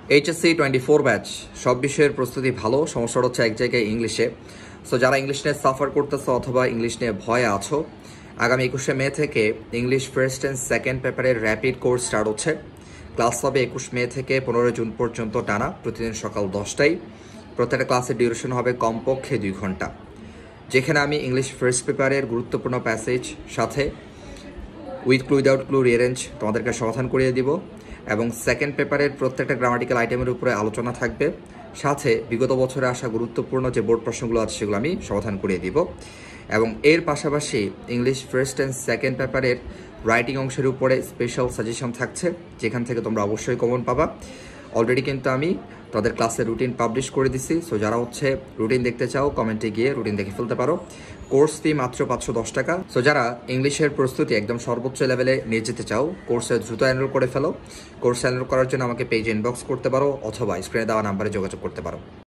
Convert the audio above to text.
HSC 24 batch সব বিষয়ের প্রস্তুতি ভালো, সমস্যাটা হচ্ছে এক জায়গায় ইংলিশে। সো যারা ইংলিশ নিয়ে সাফার করতেছো অথবা ইংলিশ নিয়ে ভয়ে আছো, আগামী 21শে মে থেকে ইংলিশ ফার্স্ট অ্যান্ড সেকেন্ড পেপারের র্যাপিড কোর্স স্টার্ট হচ্ছে। ক্লাস হবে 21 মে থেকে 15 জুন পর্যন্ত টানা, প্রতিদিন সকাল 10টায়। প্রত্যেকটা ক্লাসের ডিউরেশন হবে কমপক্ষে 2 ঘন্টা, যেখানে আমি ইংলিশ ফার্স্ট পেপারের গুরুত্বপূর্ণ প্যাসেজ সাথে with clue without clue rearrange তোমাদেরকে সমাধান করিয়ে দিব, এবং সেকেন্ড পেপারের প্রত্যেকটা গ্রামাটিক্যাল আইটেমের উপরে আলোচনা থাকবে। সাথে বিগত বছরে আসা গুরুত্বপূর্ণ যে বোর্ড প্রশ্নগুলো আছে সেগুলো আমি সমাধান করিয়ে দিব। এবং এর পাশাপাশি ইংলিশ ফার্স্ট অ্যান্ড সেকেন্ড পেপারের রাইটিং অংশের উপরে স্পেশাল সাজেশন থাকছে, যেখান থেকে তোমরা অবশ্যই কমন পাবা। অলরেডি কিন্তু আমি তাদের ক্লাসের রুটিন পাবলিশ করে দিছি। সো যারা রুটিন দেখতে চাও, কমেন্টে গিয়ে রুটিন দেখে ফেলতে পারো। কোর্স ফি মাত্র 510 টাকা। সো যারা ইংলিশের প্রস্তুতি একদম সর্বোচ্চ লেভেলে নিয়ে যেতে চাও, কোর্সে দ্রুত এনরোল করে ফেলো। কোর্স এনরোল করার জন্য আমাকে পেজে ইনবক্স করতে পারো অথবা স্ক্রিনে দেওয়া নাম্বারে যোগাযোগ করতে পারো।